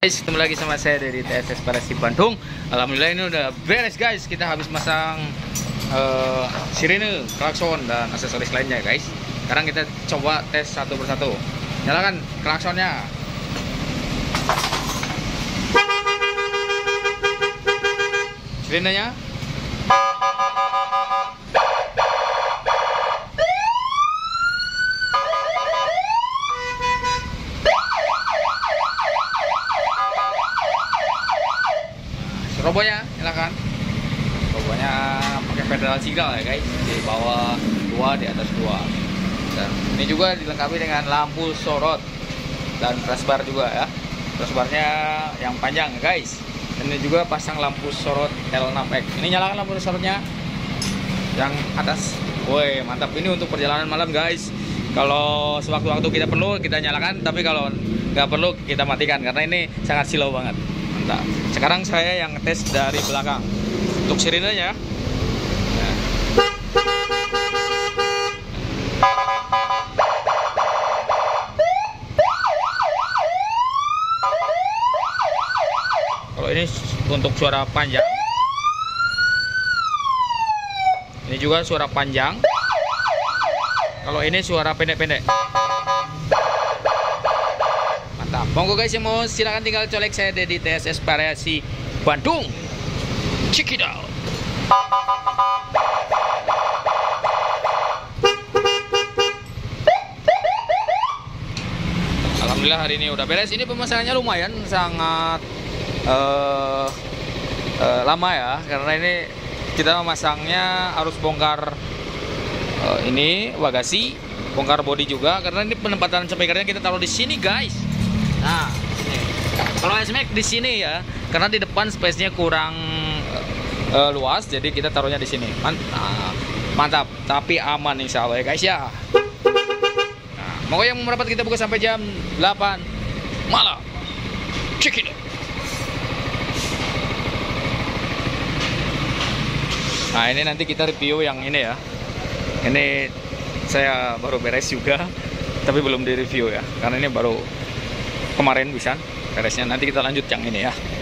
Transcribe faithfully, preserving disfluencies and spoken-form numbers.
Guys, ketemu lagi sama saya dari T S S Parasi Bandung. Alhamdulillah ini udah beres guys. Kita habis masang uh, sirine, klakson dan aksesoris lainnya guys. Sekarang kita coba tes satu persatu. Nyalakan klaksonnya. Sirinenya. Robonya nyalakan. Robonya pakai pedal cigal ya guys. Di bawah dua, di atas dua. Dan ini juga dilengkapi dengan lampu sorot dan crossbar juga ya. Crossbarnya yang panjang ya guys. Dan ini juga pasang lampu sorot L enam X. Ini nyalakan lampu sorotnya yang atas. Woi, mantap. Ini untuk perjalanan malam guys. Kalau sewaktu-waktu kita perlu kita nyalakan, tapi kalau nggak perlu kita matikan karena ini sangat silau banget. Mantap. Sekarang saya yang tes dari belakang untuk sirinenya. Nah. Kalau ini untuk suara panjang, ini juga suara panjang. Kalau ini suara pendek-pendek. Monggo guys yang mau silakan tinggal colek saya di T S S Parasi Bandung. Check it out. Alhamdulillah hari ini udah beres. Ini pemasangannya lumayan sangat uh, uh, lama ya, karena ini kita memasangnya harus bongkar uh, ini bagasi, bongkar bodi juga, karena ini penempatan speakernya kita taruh di sini guys. Nah, kalau S M X di sini ya, karena di depan space-nya kurang uh, luas, jadi kita taruhnya di sini. Mantap, mantap, tapi aman insya Allah ya guys ya. Nah, mau yang merapat kita buka sampai jam delapan malam. Check it out. Nah, ini nanti kita review yang ini ya. Ini saya baru beres juga, tapi belum di review ya, karena ini baru kemarin bisa beresnya. Nanti kita lanjut yang ini ya.